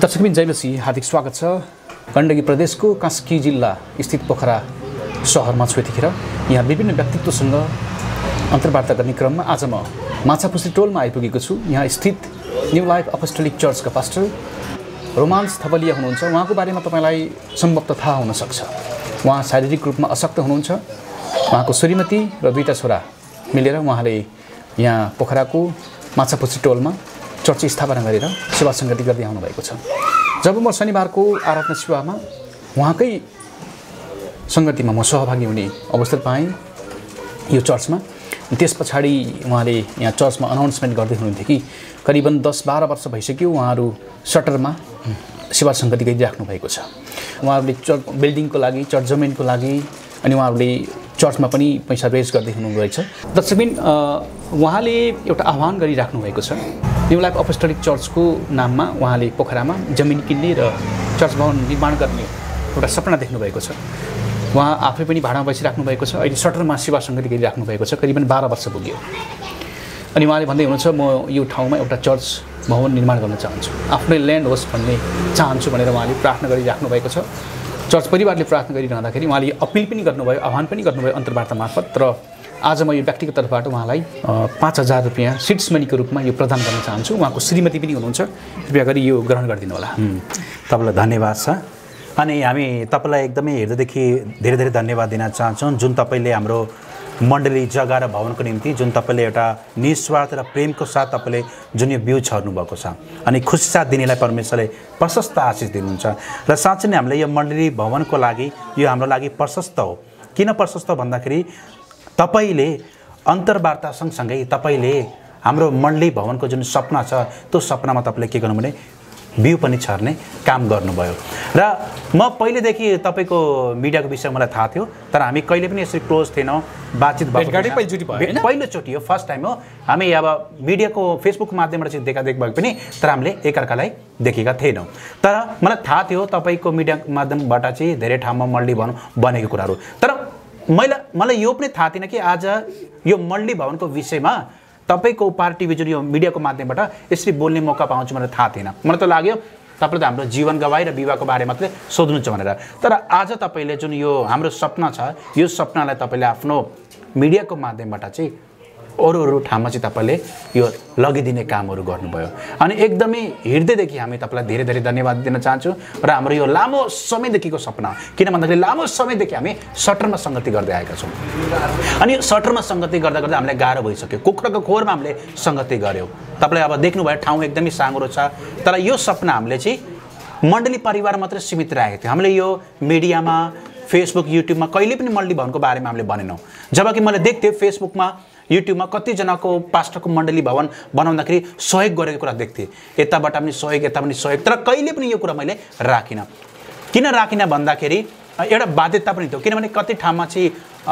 दर्शकबिन जयलसी हार्दिक स्वागत छ। गण्डकी प्रदेशको कास्की जिल्ला स्थित पोखरा शहरमा छु। यतिखेर यहाँ विभिन्न व्यक्तित्वसँग अन्तर्वार्ता गर्ने क्रममा आज म माछापुछ्री टोलमा आइपुगेको छु। यहाँ स्थित न्यू लाइफ अपोस्टोलिक चर्चका पास्टर रोमान्स थपलिया हुनुहुन्छ। उहाँको बारेमा तपाईलाई सम्भवतः थाहा हुन सक्छ। उहाँ शारीरिक रूपमा अशक्त हुनुहुन्छ। उहाँको श्रीमती र दुईटा छोरा मिलेर उहाँले यहाँ पोखराको माछापुछ्री टोलमा चर्च स्थापना गरेर सेवा सङ्गति गर्दै आउनु भएको छ। जब म शनिबारको आराधना सेवामा उहाँकै सङ्गतिमा म सहभागी हुने अवसर पाएँ यो चर्चमा, त्यस पछाडि उहाँले यहाँ चर्चमा अनाउन्समेन्ट गर्दै हुनुहुन्थ्यो कि करिबन 10-12 वर्ष भइसक्यो उहाँहरू सटरमा सेवा सङ्गति गरिराख्नु भएको छ। उहाँहरूले चर्च बिल्डिङको लागि, चर्च जमिनको लागि अनि उहाँहरूले चर्चमा पनि पैसा रेज गर्दै हुनुहुँदैछ। दर्शकबिन उहाँले एउटा आह्वान गरिराख्नु भएको छ। न्यू लाइफ अपोस्टोलिक चर्चको नाममा उहाँले पोखरामा जमिन किन्ने र चर्च भवन निर्माण गर्ने एउटा सपना देख्नु भएको छ। उहाँ आफै पनि भाडामा बसिराख्नु भएको छ। अहिले सटरमा सेवा सङ्गति गरिराख्नु भएको छ। करिबन 12 वर्ष पुग्यो। अनि उहाँले भन्दै हुनुहुन्छ म यो ठाउँमा एउटा चर्च भवन निर्माण गर्न चाहन्छु, आफ्नै ल्यान्ड होस् भन्ने चाहन्छु भनेर उहाँले प्रार्थना गरिराख्नु भएको छ। चर्च परिवारले प्रार्थना गरिरहँदाखेरि उहाँले अपिल पनि गर्नुभयो, आह्वान पनि गर्नुभयो अन्तर्वार्ता मार्फत। र आज म यो व्यक्तिगत तर्फबाट उहाँलाई 5,000 रुपियाँ सिड्स मनीको रूपमा यो प्रदान गर्न चाहन्छु। उहाँको श्रीमती पनि हुनुहुन्छ। कृपया गरी यो ग्रहण गरिदिनु होला। तपाईँलाई धन्यवाद छ। अनि हामी तपाईँलाई एकदमै हृदयदेखि धेरै धेरै धन्यवाद दिन चाहन्छौँ। जुन तपाईँले हाम्रो मण्डली जग्गा र भवनको निम्ति जुन तपाईँले एउटा निस्वार्थ र प्रेमको साथ तपाईँले जुन यो बिउ छर्नु भएको छ अनि खुसी साथ दिनेलाई परमेश्वरले प्रशस्त आशिष दिनुहुन्छ। र साँच्चै नै हामीले यो मण्डली भवनको लागि यो हाम्रो लागि प्रशस्त हो। किन प्रशस्त भन्दाखेरि तपाईँले अन्तर्वार्ता सँगसँगै तपाईँले हाम्रो मण्डली भवनको जुन सपना छ त्यो सपनामा तपाईँले के गर्नु भने बिउ पनि छर्ने काम गर्नुभयो। र म पहिलेदेखि तपाईँको मिडियाको विषय मलाई थाहा थियो, तर हामी कहिले पनि यसरी क्लोज थिएनौँ, बातचित पहिलोचोटि हो, फर्स्ट टाइम हो। हामी अब मिडियाको फेसबुकको माध्यमबाट चाहिँ देखादेख भए पनि तर हामीले एकअर्कालाई देखेका थिएनौँ। तर मलाई थाहा थियो तपाईँको मिडिया माध्यमबाट चाहिँ धेरै ठाउँमा मण्डली भवन बनेको कुराहरू। तर मलाई यो पनि थाहा थिएन कि आज यो मण्डली भवनको विषयमा तपाईको उपहार टिभी जुन यो मिडियाको माध्यमबाट यसरी बोल्ने मौका पाउँछु भनेर थाहा थिएन। मलाई त लाग्यो तपाईँले त हाम्रो जीवन गवाई र विवाहको बारे मात्रै सोध्नुहुन्छ भनेर। तर आज तपाईँले जुन यो हाम्रो सपना छ यो सपनालाई तपाईँले आफ्नो मिडियाको माध्यमबाट चाहिँ अरू ठाउँमा चाहिँ तपाईँले यो लगिदिने कामहरू गर्नुभयो। अनि एकदमै हृदयदेखि हामी तपाईँलाई धेरै धेरै धन्यवाद दिन चाहन्छु। र हाम्रो यो लामो समयदेखिको सपना, किन भन्दाखेरि लामो समयदेखि हामी सटरमा सङ्गति गर्दै आएका छौँ। अनि यो सटरमा सङ्गति गर्दा गर्दा हामीलाई गाह्रो भइसक्यो। कुखुराको खोरमा हामीले सङ्गति गऱ्यौँ। तपाईँले अब देख्नुभयो ठाउँ एकदमै साँगुरो छ। तर यो सपना हामीले चाहिँ मण्डली परिवार मात्रै सीमित राखेको थियो। हामीले यो मिडियामा, फेसबुक, युट्युबमा कहिले पनि मण्डली भवनको बारेमा हामीले भनेनौँ। जबकि मैले देख्थेँ फेसबुकमा, युट्युबमा कतिजनाको पास्टरको मण्डली भवन बनाउँदाखेरि सहयोग गरेको कुरा देख्थेँ। यताबाट पनि सहयोग, यता पनि सहयोग। तर कहिले पनि यो कुरा मैले राखिनँ। किन राखिनँ भन्दाखेरि एउटा बाध्यता पनि थियो। किनभने कति ठाउँमा चाहिँ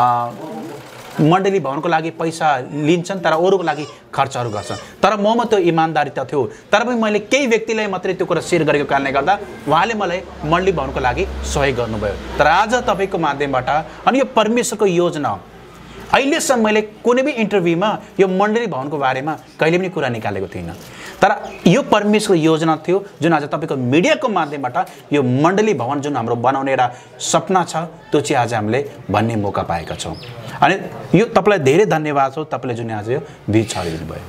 मण्डली भवनको लागि पैसा लिन्छन् तर अरूको लागि खर्चहरू गर्छन्। तर ममा त्यो इमान्दारी त थियो। तर पनि मैले केही व्यक्तिलाई मात्रै त्यो कुरा सेयर गरेको कारणले गर्दा उहाँले मलाई मण्डली भवनको लागि सहयोग गर्नुभयो। तर आज तपाईँको माध्यमबाट अनि यो परमेश्वरको योजना, अहिलेसम्म मैले कुनै पनि इन्टरभ्यूमा यो मण्डली भवनको बारेमा कहिले पनि कुरा निकालेको थिइनँ। तर यो परमेश्वरको योजना थियो जुन आज तपाईँको मिडियाको माध्यमबाट यो मण्डली भवन जुन हाम्रो बनाउने एउटा सपना छ त्यो चाहिँ आज हामीले भन्ने मौका पाएका छौँ। अनि यो तपाईँलाई धेरै धन्यवाद हो, तपाईँले जुन आज यो बिउ छरिदिनु भयो।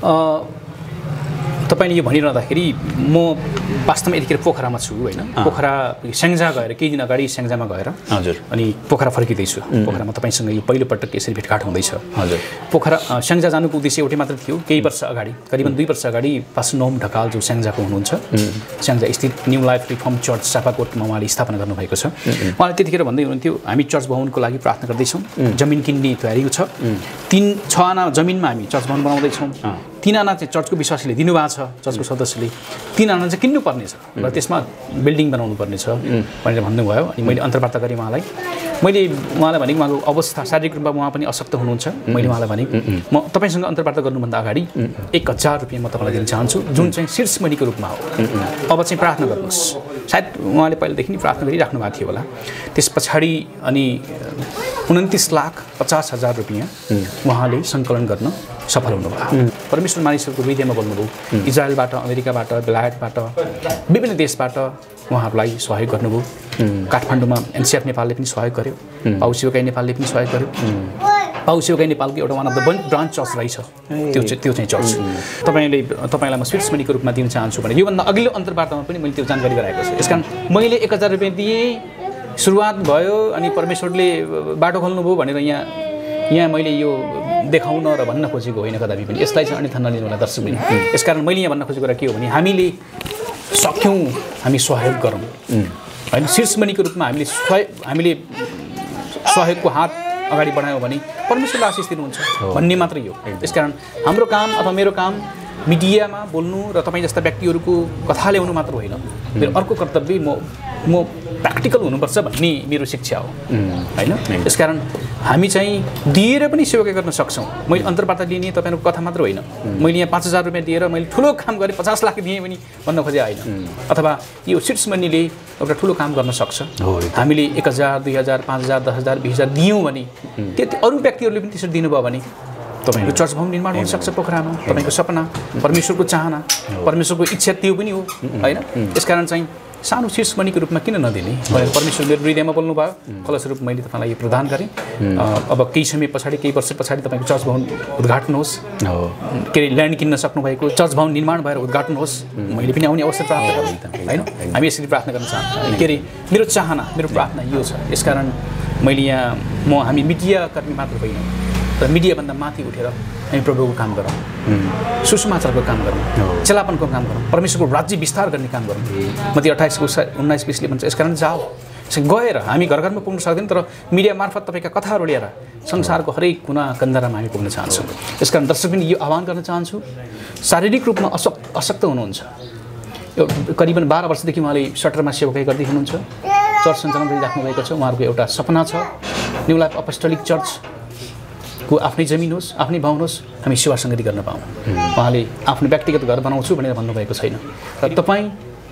तपाईँले यो भनिरहँदाखेरि म वास्तवमा यतिखेर पोखरामा छु होइन। पोखरा स्याङ्जा गएर केही दिन अगाडि स्याङ्जामा गएर हजुर अनि पोखरा फर्किँदैछु। पोखरामा तपाईँसँग यो पहिलोपटक यसरी भेटघाट हुँदैछ। हजुर पोखरा स्याङ्जा जानुको उद्देश्य एउटै मात्र थियो। केही वर्ष अगाडि, करिबन 2 वर्ष अगाडि पास्टर नोम ढकाल जो स्याङ्जाको हुनुहुन्छ, स्याङ्जा स्थित न्यू लाइफ रिफर्म चर्च चापाकोटमा उहाँले स्थापना गर्नुभएको छ। उहाँले त्यतिखेर भन्दै हुनुहुन्थ्यो हामी चर्च भवनको लागि प्रार्थना गर्दैछौँ, जमिन किन्ने तयारी छ, 3-6 आना जमिनमा हामी चर्च भवन बनाउँदैछौँ, 3 आना चाहिँ चर्चको विश्वासीले दिनुभएको छ, चर्चको सदस्यले 3 आना चाहिँ किन्नुपर्नेछ र त्यसमा बिल्डिङ बनाउनु पर्नेछ भनेर भन्नुभयो। अनि मैले अन्तर्वार्ता गरेँ उहाँलाई। मैले उहाँलाई भनेको उहाँको अवस्था शारीरिक रूपमा उहाँ पनि अशक्त हुनुहुन्छ। मैले उहाँलाई भने म तपाईँसँग अन्तर्वार्ता गर्नुभन्दा अगाडि 1,000 रुपियाँ म तपाईँलाई दिन चाहन्छु जुन चाहिँ शीर्ष मणिको रूपमा हो। अब चाहिँ प्रार्थना गर्नुहोस्। सायद उहाँले पहिलेदेखि नै प्रार्थना गरिराख्नु भएको थियो होला। त्यस पछाडि अनि 29,50,000 रुपियाँ उहाँले सङ्कलन गर्न सफल हुनुभयो। परमेश्वर मानिसहरूको हृदयमा बोल्नुभयो। इजरायलबाट, अमेरिकाबाट, बेलायतबाट, विभिन्न देशबाट उहाँहरूलाई सहयोग गर्नुभयो। काठमाडौँमा एनसिएफ नेपालले पनि सहयोग गर्यो, पाउसेवकाई नेपालले पनि सहयोग गर्यो। पाउसेवकाई नेपालको एउटा one of the branch church रहेछ त्यो चाहिँ चर्च। तपाईँलाई म स्वीट्समनीको रूपमा दिन चाहन्छु भने योभन्दा अघिल्लो अन्तर्वार्तामा पनि मैले त्यो जानकारी गराएको छु। यसकारण मैले 1000 रुपियाँ दिएँ, सुरुवात भयो अनि परमेश्वरले बाटो खोल्नुभयो भनेर यहाँ मैले यो देखाउन र भन्न खोजेको होइन कदापि पनि। यसलाई चाहिँ अन्यथा नलिनु होला दर्शक पनि। यसकारण मैले यहाँ भन्न खोजेको कुरा के हो भने हामीले सक्यौँ हामी सहयोग गरौँ होइन। शीर्षमणिको रूपमा हामीले सहयोगको हात अगाडि बढायौँ भने परमेश्वरले आशिष दिनुहुन्छ भन्ने मात्रै हो। यसकारण हाम्रो काम अथवा मेरो काम मिडियामा बोल्नु र तपाईँ जस्ता व्यक्तिहरूको कथा ल्याउनु मात्र होइन। मेरो अर्को कर्तव्य म प्र्याक्टिकल हुनुपर्छ भन्ने मेरो शिक्षा हो होइन। यसकारण हामी चाहिँ दिएर पनि सेवा गर्न सक्छौँ। मैले अन्तर्वार्ता लिने तपाईँहरूको कथा मात्र होइन। मैले यहाँ 5000 रुपियाँ दिएर मैले ठुलो काम गरेँ, 50 लाख दिएँ पनि भन्न खोजे होइन। अथवा यो सीट्समनीले एउटा ठुलो काम गर्न सक्छ। हामीले 1000, 2000, 5000, 10000, 20000 दियौँ भने त्यति अरू व्यक्तिहरूले पनि त्यसरी दिनुभयो भने तपाईँको चर्च भवन निर्माण हुन सक्छ पोखरामा। तपाईँको सपना, परमेश्वरको चाहना, परमेश्वरको इच्छा त्यो पनि हो होइन। यसकारण चाहिँ सानो शीर्षमणिको रूपमा किन नदिने भनेर परमेश्वर मेरो हृदयमा बोल्नुभयो। फलस्वरूप मैले तपाईँलाई यो प्रदान गरेँ। अब केही समय पछाडि, केही वर्ष पछाडि तपाईँको चर्च भवन उद्घाटन होस्, के अरे ल्यान्ड किन्न सक्नुभएको चर्च भवन निर्माण भएर उद्घाटन होस्, मैले पनि आउने अवसर प्राप्त गरेँ होइन। हामी यसरी प्रार्थना गर्न चाहन्छौँ। के अरे मेरो चाहना, मेरो प्रार्थना यो छ। यसकारण मैले यहाँ हामी मिडियाकर्मी मात्र होइन तर मिडियाभन्दा माथि उठेर हामी प्रभुको काम गरौँ, सुसमाचारको काम गरौँ, चेलापनको काम गरौँ, परमेश्वरको राज्य विस्तार गर्ने काम गरौँ। मती 28:19-20ले भन्छ यसकारण जाऊ। गएर हामी घर घरमा पुग्न सक्दैन तर मिडिया मार्फत तपाईँका कथाहरू ल्याएर संसारको हरेक कुना कन्दरामा हामी पुग्न चाहन्छौँ। यसकारण दर्शक पनि यो आह्वान गर्न चाहन्छु। शारीरिक रूपमा अशक्त हुनुहुन्छ, यो करिबन 12 वर्षदेखि उहाँले सटरमा सेवाकाई गर्दै हुनुहुन्छ, चर्च सञ्चालन गरिराख्नु भएको छ। उहाँहरूको एउटा सपना छ न्यू लाइफ अपोस्टोलिक चर्चको आफ्नै जमिन होस्, आफ्नै भवन होस्, हामी सेवा सङ्गति गर्न पाऊँ। उहाँले आफ्नो व्यक्तिगत घर बनाउँछु भनेर भन्नुभएको छैन। र तपाईँ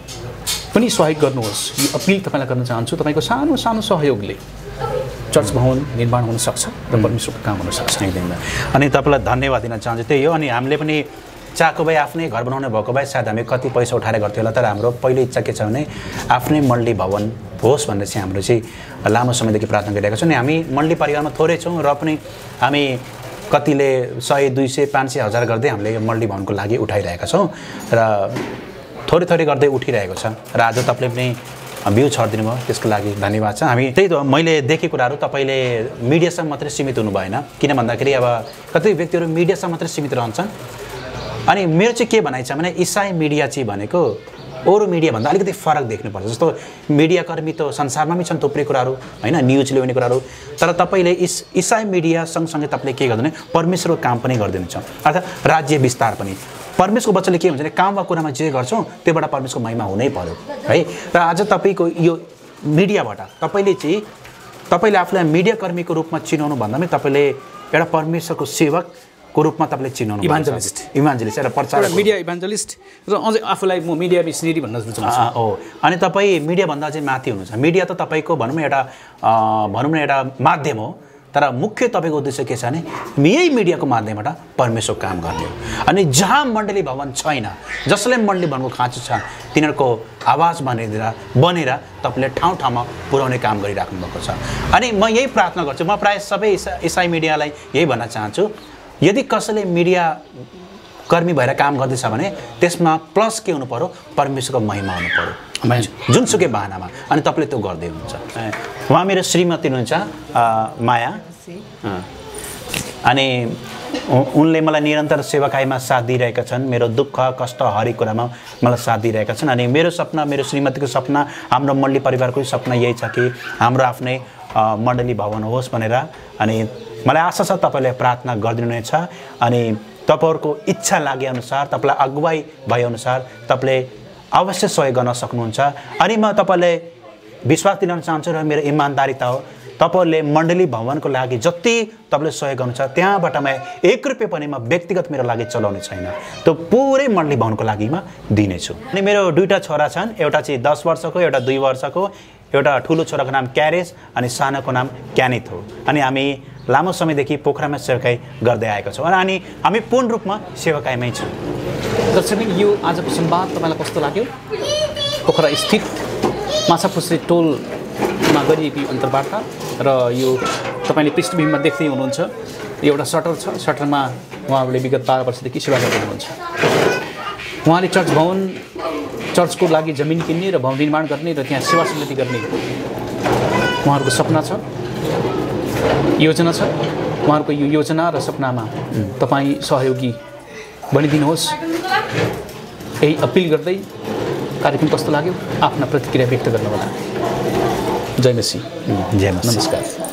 पनि सहयोग गर्नुहोस्, यो अपिल तपाईँलाई गर्न चाहन्छु। तपाईँको सानो सानो सहयोगले चर्च भवन निर्माण हुन सक्छ र परमेश्वरको काम हुन सक्छ। अनि तपाईँलाई धन्यवाद दिन चाहन्छु। त्यही हो, अनि हामीले पनि चाहेको भए आफ्नै घर बनाउने भएको भए सायद हामी कति पैसा उठाएर गर्थ्यो होला, तर हाम्रो पहिलो इच्छा के छ भने आफ्नै मण्डली भवन होस् भनेर चाहिँ हाम्रो चाहिँ लामो समयदेखि प्रार्थना गरिरहेका छौँ। अनि हामी मण्डली परिवारमा थोरै छौँ र पनि हामी कतिले 100, 200, 500, 1000 गर्दै हामीले यो मण्डली भवनको लागि उठाइरहेका छौँ र थोरै थोरै गर्दै उठिरहेको छ। र आज तपाईँले पनि भ्यू छरिदिनु भयो, त्यसको लागि धन्यवाद छ। हामी त्यही त मैले देखेको कुराहरू तपाईँले मिडियासँग मात्रै सीमित हुनु भएन, किन भन्दाखेरि अब कति व्यक्तिहरू मिडियासँग मात्रै सीमित रहन्छन्। अनि मेरो चाहिँ के भनाइ छ भने इसाई मिडिया चाहिँ भनेको अरू मिडियाभन्दा अलिकति फरक देख्नुपर्छ। जस्तो मिडियाकर्मी त संसारमा पनि छन् थुप्रै कुराहरू होइन, न्युज ल्याउने कुराहरू, तर तपाईँले इसाई मिडिया सँगसँगै तपाईँले के गर्दैन परमेश्वरको काम पनि गरिदिनुहुन्छ, अर्थात् राज्य विस्तार पनि। परमेश्वरको बच्चाले के हुन्छ भने काम वा कुरामा जे गर्छौँ त्योबाट परमेश्वरको महिमा हुनै पर्यो है। र आज तपाईँको यो मिडियाबाट तपाईँले आफूलाई मिडियाकर्मीको रूपमा चिनाउनु भन्दा पनि तपाईँले एउटा परमेश्वरको सेवकको रूपमा तपाईँले चिनाउनु, इभान्जलिस्ट एउटा प्रचारक, मिडिया इभान्जलिस्ट र अझै आफूलाई म मिडिया मिसनरी भन्न रुचाउँछु। हो, अनि तपाईँ मिडियाभन्दा चाहिँ माथि हुनुहुन्छ। मिडिया त तपाईँको भनौँ न एउटा माध्यम हो, तर मुख्य तपाईँको उद्देश्य के छ भने यही मिडियाको माध्यमबाट परमेश्वर काम गर्ने हो। अनि जहाँ मण्डली भवन छैन, जसले मण्डली भवनको खाँचो छ, तिनीहरूको आवाज बनेर तपाईँले ठाउँ ठाउँमा पुर्याउने काम गरिराख्नु भएको छ। अनि म यही प्रार्थना गर्छु, म प्रायः सबै इसाई मिडियालाई यही भन्न चाहन्छु, यदि कसैले मिडिया कर्मी भएर काम गर्दैछ भने त्यसमा प्लस के हुनु पर्यो, परमेश्वरको महिमा हुनु पर्यो जुनसुकै बाहनामा, अनि तपाईँले त्यो गर्दै हुनुहुन्छ। उहाँ मेरो श्रीमती हुनुहुन्छ माया, अनि उनले मलाई निरन्तर सेवाकाईमा साथ दिइरहेका छन्। मेरो दुःख कष्ट हरेक कुरामा मलाई साथ दिइरहेका छन्। अनि मेरो सपना, मेरो श्रीमतीको सपना, हाम्रो मण्डली परिवारको सपना यही छ कि हाम्रो आफ्नै मण्डली भवन होस् भनेर। अनि मलाई आशा छ तपाईँले प्रार्थना गरिदिनुहुनेछ। अनि तपाईँहरूको इच्छा लागेअनुसार, तपाईँलाई अगुवाई भएअनुसार तपाईँले अवश्य सहयोग गर्न सक्नुहुन्छ। अनि म तपाईँलाई विश्वास दिलाउन चाहन्छु र मेरो इमान्दारिता हो, तपाईँहरूले मण्डली भवनको लागि जति तपाईँले सहयोग गर्नुहुन्छ त्यहाँबाट म 1 रुपियाँ पनि म व्यक्तिगत मेरो लागि चलाउने छैन, त्यो पुरै मण्डली भवनको लागि म दिनेछु। अनि मेरो 2टा छोरा छन्, एउटा चाहिँ 10 वर्षको, एउटा 2 वर्षको, एउटा ठुलो छोराको नाम क्यारेज अनि सानोको नाम क्यानिथ हो। अनि हामी लामो समयदेखि पोखरामा सेवाकाई गर्दै आएका छौँ अनि हामी पूर्ण रूपमा सेवाकाईमै छौँ। दर्शक यो आजको संवाद तपाईँलाई कस्तो लाग्यो? पोखरा स्थित माछापुछ्रे टोलमा गरिएको अन्तर्वार्ता र यो तपाईँले पृष्ठभूमिमा देख्दै हुनुहुन्छ एउटा सटर छ। सटरमा उहाँहरूले विगत 12 वर्षदेखि सेवा गर्दै हुनुहुन्छ। उहाँले चर्चको लागि जमिन किन्ने र भवन निर्माण गर्ने र त्यहाँ सेवा समिति गर्ने उहाँहरूको सपना छ, योजना छ। उहाँहरूको यो योजना र सपनामा तपाईँ सहयोगी बनिदिनुहोस्, यही अपिल गर्दै कार्यक्रम कस्तो लाग्यो आफ्ना प्रतिक्रिया व्यक्त गर्नुहोला। जय मसी। जय मसी। नमस्कार।